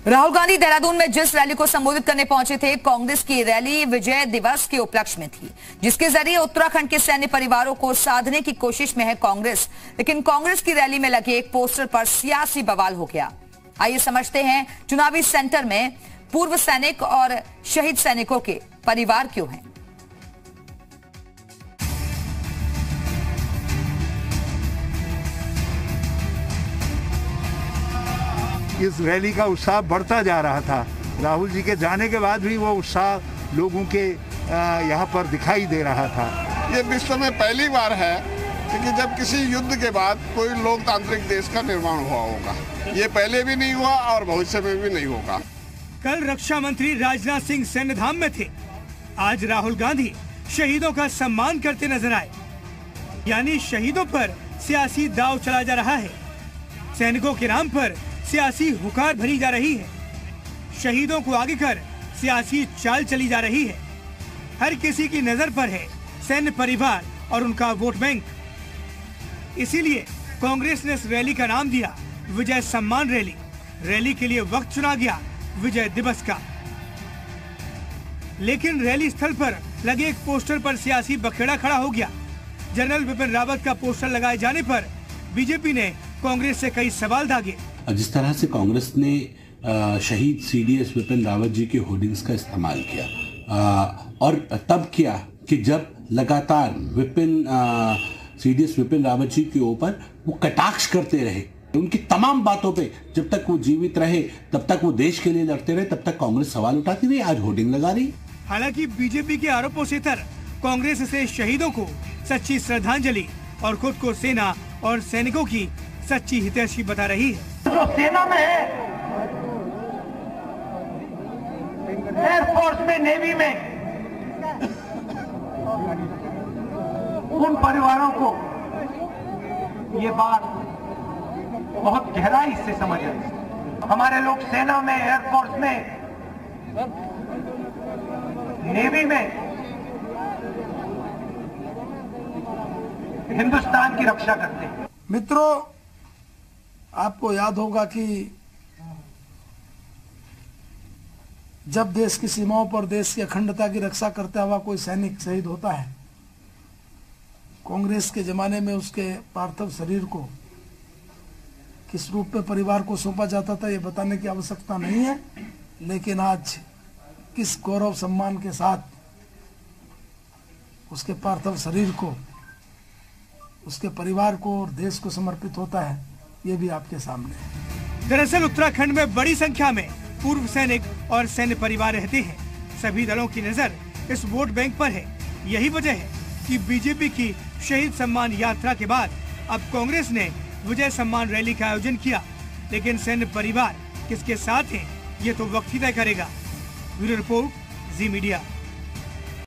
राहुल गांधी देहरादून में जिस रैली को संबोधित करने पहुंचे थे, कांग्रेस की रैली विजय दिवस के उपलक्ष्य में थी, जिसके जरिए उत्तराखंड के सैन्य परिवारों को साधने की कोशिश में है कांग्रेस। लेकिन कांग्रेस की रैली में लगे एक पोस्टर पर सियासी बवाल हो गया। आइए समझते हैं चुनावी सेंटर में पूर्व सैनिक और शहीद सैनिकों के परिवार क्यों हैं। इस रैली का उत्साह बढ़ता जा रहा था। राहुल जी के जाने के बाद भी वो उत्साह लोगों के यहाँ पर दिखाई दे रहा था। ये विश्व में पहली बार है कि जब किसी युद्ध के बाद कोई लोकतांत्रिक देश का निर्माण हुआ होगा। ये पहले भी नहीं हुआ और भविष्य में भी नहीं होगा। कल रक्षा मंत्री राजनाथ सिंह सैन्य धाम में थे। आज राहुल गांधी शहीदों का सम्मान करते नजर आए। यानी शहीदों पर सियासी दांव चला जा रहा है। सैनिकों के नाम पर सियासी हुकार भरी जा रही है। शहीदों को आगे कर सियासी चाल चली जा रही है। हर किसी की नजर पर है सैन्य परिवार और उनका वोट बैंक। इसीलिए कांग्रेस ने इस रैली का नाम दिया विजय सम्मान रैली। रैली के लिए वक्त चुना गया विजय दिवस का। लेकिन रैली स्थल पर लगे एक पोस्टर पर सियासी बखेड़ा खड़ा हो गया। जनरल बिपिन रावत का पोस्टर लगाए जाने पर बीजेपी ने कांग्रेस से कई सवाल दागे। जिस तरह से कांग्रेस ने शहीद सीडीएस विपिन रावत जी के होर्डिंग्स का इस्तेमाल किया और तब किया कि जब लगातार सीडीएस विपिन रावत जी के ऊपर वो कटाक्ष करते रहे। उनकी तमाम बातों पे जब तक वो जीवित रहे, तब तक वो देश के लिए लड़ते रहे, तब तक कांग्रेस सवाल उठाती रही, आज होर्डिंग लगा रही। हालांकि बीजेपी के आरोपों से तर कांग्रेस से शहीदों को सच्ची श्रद्धांजलि और खुद को सेना और सैनिकों की सच्ची हितैषी बता रही है। जो सेना में है, एयरफोर्स में, नेवी में, उन परिवारों को ये बात बहुत गहराई से समझ है। हमारे लोग सेना में, एयरफोर्स में, नेवी में हिंदुस्तान की रक्षा करते हैं। मित्रों, आपको याद होगा कि जब देश की सीमाओं पर देश की अखंडता की रक्षा करता हुआ कोई सैनिक शहीद होता है, कांग्रेस के जमाने में उसके पार्थिव शरीर को किस रूप में परिवार को सौंपा जाता था ये बताने की आवश्यकता नहीं है। लेकिन आज किस गौरव सम्मान के साथ उसके पार्थिव शरीर को, उसके परिवार को और देश को समर्पित होता है, ये भी आपके सामने है। दरअसल उत्तराखंड में बड़ी संख्या में पूर्व सैनिक और सैन्य परिवार रहते हैं। सभी दलों की नजर इस वोट बैंक पर है। यही वजह है कि बीजेपी की शहीद सम्मान यात्रा के बाद अब कांग्रेस ने विजय सम्मान रैली का आयोजन किया। लेकिन सैन्य परिवार किसके साथ है, ये तो वक्त ही तय करेगा। Bureau report, Zee media.